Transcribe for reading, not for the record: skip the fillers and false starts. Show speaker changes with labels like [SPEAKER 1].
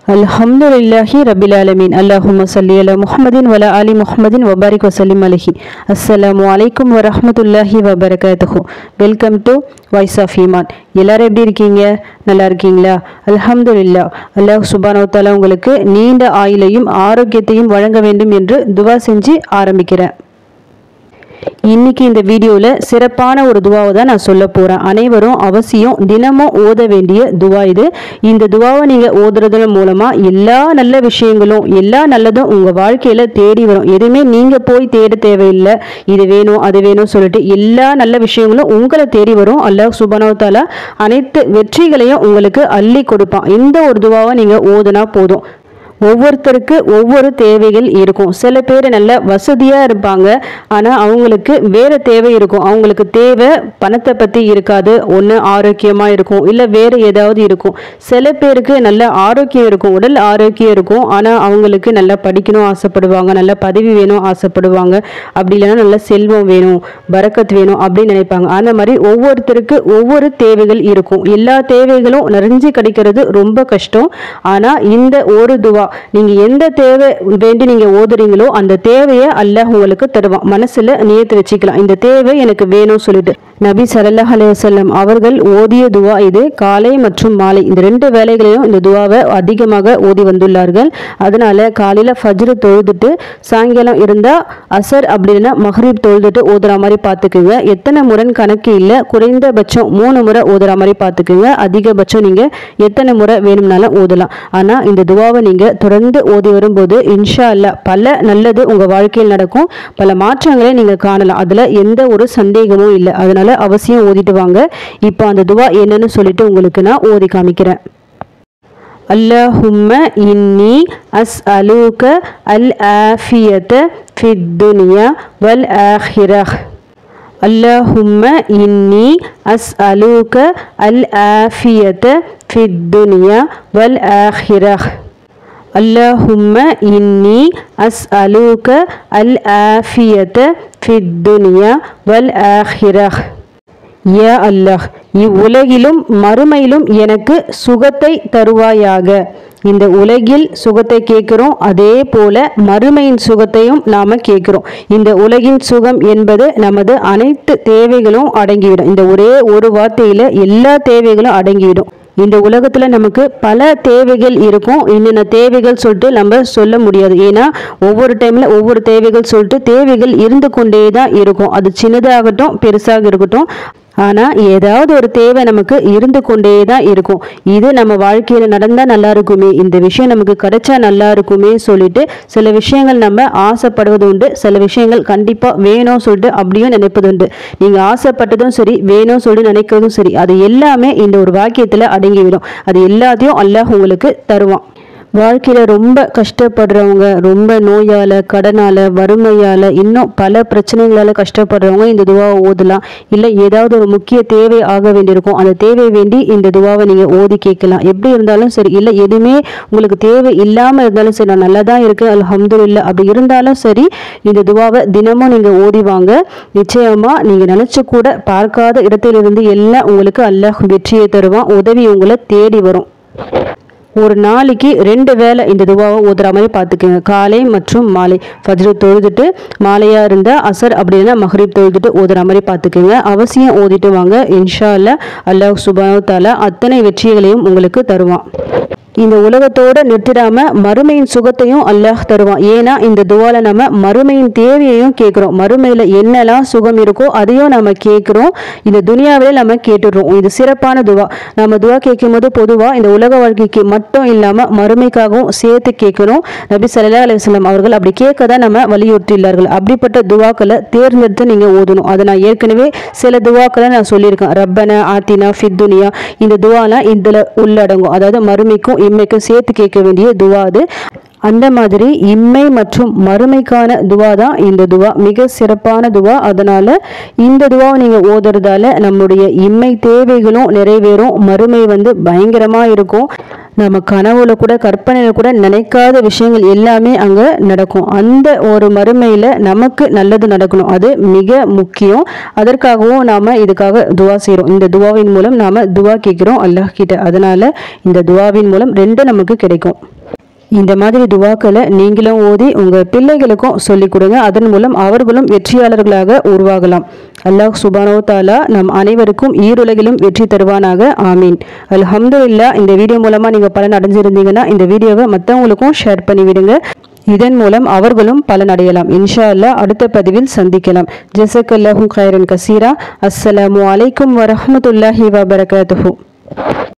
[SPEAKER 1] Alhamdulillahi Rabbil Alamin. Allahumma salli ala Muhammadin wa ala ali Muhammadin wa barik wa sallim alayhi. Assalamu alaikum wa rahmatullahi wa barakatuhu. Welcome to Voice of Iman. எல்லாரும் எப்படி இருக்கீங்க? நல்லா இருக்கீங்களா? அல்ஹம்துலில்லாஹ். அல்லாஹ் சுப்ஹானஹு வ தஆலா உங்களுக்கு நீண்ட ஆயுளையும் ஆரோக்கியத்தையும் வழங்க வேண்டும் என்று துஆ செஞ்சு ஆரம்பிக்கிறேன். இன்னைக்கு இந்த வீடியோல சிறப்பான ஒரு துவாவை தான் நான் சொல்ல போறேன். அனைவரும் அவசியம் தினமும் ஓத வேண்டிய துவா இது. இந்த துவாவை நீங்க ஓதுறதன் மூலமா எல்லா நல்ல விஷயங்களும் எல்லா நல்லதும் உங்க வாழ்க்கையில தேடி வரும். எதுவுமே நீங்க போய் தேட தேவையில்லை. இது வேணும் அது வேணும் சொல்லிட்டு எல்லா நல்ல விஷயங்களும் உங்களை தேடி வரும். அல்லாஹ் சுப்ஹானஹு வ தஆலா அனைத்து வெற்றிகளையும் உங்களுக்கு அள்ளி கொடுப்பான். இந்த ஒரு துவாவை நீங்க ஓதுனா போதும். ஒவ்வொருத்தருக்கு ஒவ்வொரு தேவைகள் இருக்கும். சில பேர் நல்ல வசதியாக இருப்பாங்க, ஆனால் அவங்களுக்கு வேறு தேவை இருக்கும். அவங்களுக்கு தேவை பணத்தை பற்றி இருக்காது, ஒன்று ஆரோக்கியமாக இருக்கும், இல்லை வேறு ஏதாவது இருக்கும். சில பேருக்கு நல்ல ஆரோக்கியம் இருக்கும், உடல் ஆரோக்கியம் இருக்கும், ஆனால் அவங்களுக்கு நல்லா படிக்கணும் ஆசைப்படுவாங்க, நல்ல பதவி வேணும் ஆசைப்படுவாங்க, அப்படி இல்லைன்னா நல்ல செல்வம் வேணும், பரக்கத் வேணும் அப்படின்னு நினைப்பாங்க. அந்த மாதிரி ஒவ்வொருத்தருக்கு ஒவ்வொரு தேவைகள் இருக்கும். எல்லா தேவைகளும் நிறைஞ்சு கிடைக்கிறது ரொம்ப கஷ்டம். ஆனால் இந்த ஒரு துவா நீங்க எந்த தேவை வேண்டி நீங்க ஓதுறீங்களோ அந்த தேவையை அல்லாஹ் உங்களுக்கு தருவான். மனசுல நியத்து வச்சுக்கலாம், இந்த தேவை எனக்கு வேணும் சொல்லிட்டு. நபி ஸல்லல்லாஹு அலைஹி வஸல்லம் அவர்கள் ஓதிய துவா இது. காலை மற்றும் மாலை இந்த ரெண்டு வேளைகளையும் இந்த துவாவை அதிகமாக ஓதி வந்துள்ளார்கள். அதனால காலையில ஃபஜ்ர் தொழுதுட்டு சாயங்காலம் இருந்தா அசர் அப்படின்னா மஹ்ரிப் தொழுதுட்டு ஓதுற மாதிரி பார்த்துக்குங்க. எத்தனை முறை கணக்கு இல்லை, குறைந்தபட்சம் 3 முறை ஓதுற மாதிரி பார்த்துக்குங்க. அதிகபட்சம் நீங்க எத்தனை முறை வேணும்னாலும் ஓதலாம். ஆனா இந்த துவாவை நீங்க தொடர்ந்து ஓதி வரும்போது இன்ஷா அல்லாஹ் பல நல்லது உங்க வாழ்க்கையில் நடக்கும், பல மாற்றங்களை நீங்க காணலாம். அதுல எந்த ஒரு சந்தேகமும் இல்லை. அதனால அவசியம் ஓதிட்டு வாங்க. இப்போ அந்த துவா என்னன்னு சொல்லிட்டு உங்களுக்கு நான் ஓதி காமிக்கிறேன். அல்லாஹும்ம இன்னி அஸ்அலுக அல் ஆஃபியத ஃபித் துன்யா வல் ஆஹிரஹ். அல்லாஹும்ம இன்னி அஸ்அலுக அல் ஆஃபியத ஃபித் துன்யா வல் ஆஹிரஹ். அல்லாஹும்ம இன்னி அஸ்அலுக அல் ஆஃபியத ஃபித் துன்யா வல் ஆஹிரஹ். யா அல்லாஹ், இவ்வுலகிலும் மறுமையிலும் எனக்கு சுகத்தை தருவாயாக. இந்த உலகில் சுகத்தை கேட்கிறோம், அதே போல மறுமையின் சுகத்தையும் நாம கேட்கிறோம். இந்த உலகின் சுகம் என்பது நமது அனைத்து தேவைகளும் அடங்கிவிடும். இந்த ஒரே ஒரு வார்த்தையில எல்லா தேவைகளும் அடங்கிவிடும். இந்த உலகத்துல நமக்கு பல தேவைகள் இருக்கும். இன்னென்ன தேவைகள் சொல்லிட்டு நம்ம சொல்ல முடியாது. ஏன்னா ஒவ்வொரு டைம்ல ஒவ்வொரு தேவைகள் சொல்லிட்டு தேவைகள் இருந்து கொண்டே தான் இருக்கும். அது சின்னதாகட்டும் பெருசாக இருக்கட்டும், ஆனா ஏதாவது ஒரு தேவை நமக்கு இருந்து கொண்டே தான் இருக்கும். இது நம்ம வாழ்க்கையில நடந்தா நல்லா இருக்குமே, இந்த விஷயம் நமக்கு கிடைச்சா நல்லா இருக்குமே சொல்லிட்டு சில விஷயங்கள் நம்ம ஆசைப்படுவது உண்டு. சில விஷயங்கள் கண்டிப்பா வேணும் சொல்லிட்டு அப்படியும் நினைப்பது உண்டு. நீங்க ஆசைப்பட்டதும் சரி, வேணும் சொல்லிட்டு நினைக்கிறதும் சரி, அது எல்லாமே இந்த ஒரு வாக்கியத்துல அடங்கிவிடும். அது எல்லாத்தையும் அல்லாஹ் உங்களுக்கு தருவான். வாழ்க்கையில ரொம்ப கஷ்டப்படுறவங்க, ரொம்ப நோயால, கடனால, வறுமையால, இன்னும் பல பிரச்சனைகளால கஷ்டப்படுறவங்க இந்த துவாவை ஓதலாம். இல்லை ஏதாவது ஒரு முக்கிய தேவை ஆக வேண்டியிருக்கும், அந்த தேவை வேண்டி இந்த துவாவை நீங்க ஓதி கேட்கலாம். எப்படி இருந்தாலும் சரி, இல்லை எதுவுமே உங்களுக்கு தேவை இல்லாம இருந்தாலும் சரி, நான் நல்லா தான் இருக்கேன் அல்ஹம்துலில்லாஹ் அப்படி இருந்தாலும் சரி, இந்த துவாவை தினமும் நீங்க ஓதிவாங்க. நிச்சயமா நீங்க நினைச்சு கூட பார்க்காத இடத்திலிருந்து எல்லாம் உங்களுக்கு அல்லாஹ் வெற்றியை தருவான். உதவி உங்களை தேடி வரும். ஒரு நாளைக்கு 2 வேளை இந்த துவாவை ஓதுற மாதிரி பார்த்துக்குங்க. காலை மற்றும் மாலை. ஃபஜ்ர் தொழுதுட்டு மாலையா இருந்தா அசர் அப்படின்னா மஹ்ரிப் தொழுதுட்டு ஓதுற மாதிரி பார்த்துக்குங்க. அவசியம் ஓதிட்டு வாங்க. இன்ஷா அல்லாஹ் அல்லாஹ் சுப்ஹானஹு வ தஆலா அத்தனை வெற்றிகளையும் உங்களுக்கு தருவான். இந்த உலகத்தோட நிறுத்திடாம மறுமையின் சுகத்தையும் அல்லாஹ் தருவான். ஏன்னா இந்த துவால நம்ம மறுமையின் தேவையையும் கேட்கிறோம். மறுமையில என்னெல்லாம் சுகம் இருக்கோ அதையும் நம்ம கேட்கிறோம். இந்த துனியாவிலே நம்ம கேட்டுடுறோம். இது சிறப்பான துவா. நம்ம துவா கேட்கும் போது பொதுவா இந்த உலக வாழ்க்கைக்கு மட்டும் இல்லாம மறுமைக்காகவும் சேர்த்து கேட்கணும். நபி ஸல்லல்லாஹு அலைஹி வஸல்லம் அவர்கள் அப்படி கேட்க தான் நம்ம வலியுறுத்தியுள்ளார்கள். அப்படிப்பட்ட துவாக்களை தேர்ந்தெடுத்து நீங்க ஓதணும். அதை நான் ஏற்கனவே சில துவாக்களை நான் சொல்லியிருக்கேன். ரப்பனா ஆத்தினா ஃபித் துன்யா, இந்த துவாலாம் இதுல உள்ளடங்கும். அதாவது மறுமைக்கும் இம்மைக்கும் சேர்த்து கேட்க வேண்டிய துவா அது. அந்த மாதிரி இம்மை மற்றும் மறுமைக்கான துவா தான் இந்த துவா. மிக சிறப்பான துவா. அதனால இந்த துவாவை நீங்க ஓதுறதால நம்முடைய இம்மை தேவைகளும் நிறைவேறும், மறுமை பயங்கரமா இருக்கும். நம்ம கனவுல கூட கற்பனையில கூட நினைக்காத விஷயங்கள் எல்லாமே அங்கே நடக்கும். அந்த ஒரு மறுமையில் நமக்கு நல்லது நடக்கணும், அது மிக முக்கியம். அதற்காகவும் நாம் இதுக்காக துவா செய்கிறோம். இந்த துவாவின் மூலம் நாம் துவா கேட்குறோம் அல்லாஹ் கிட்ட. அதனால் இந்த துவாவின் மூலம் 2 நமக்கு கிடைக்கும். இந்த மாதிரி துவாக்களை நீங்களும் ஓதி உங்கள் பிள்ளைகளுக்கும் சொல்லிக் கொடுங்க. அதன் மூலம் அவர்களும் வெற்றியாளர்களாக உருவாகலாம். அல்லாஹ் சுப்ஹானஹு வ தஆலா நம் அனைவருக்கும் ஈருலகிலும் வெற்றி தருவானாக. ஆமீன். அல்ஹம்துலில்லாஹ். இந்த வீடியோ மூலமாக நீங்கள் பலன் அடைஞ்சிருந்தீங்கன்னா இந்த வீடியோவை மற்றவங்களுக்கும் ஷேர் பண்ணிவிடுங்க. இதன் மூலம் அவர்களும் பலனடையலாம். இன்ஷா அல்லாஹ் அடுத்த பதிவில் சந்திக்கலாம். ஜஸக்கல்லாஹு கைரன் கசீரா. அஸ்ஸலாமு அலைக்கும் வரஹ்மத்துல்லாஹி வபரகாத்துஹு.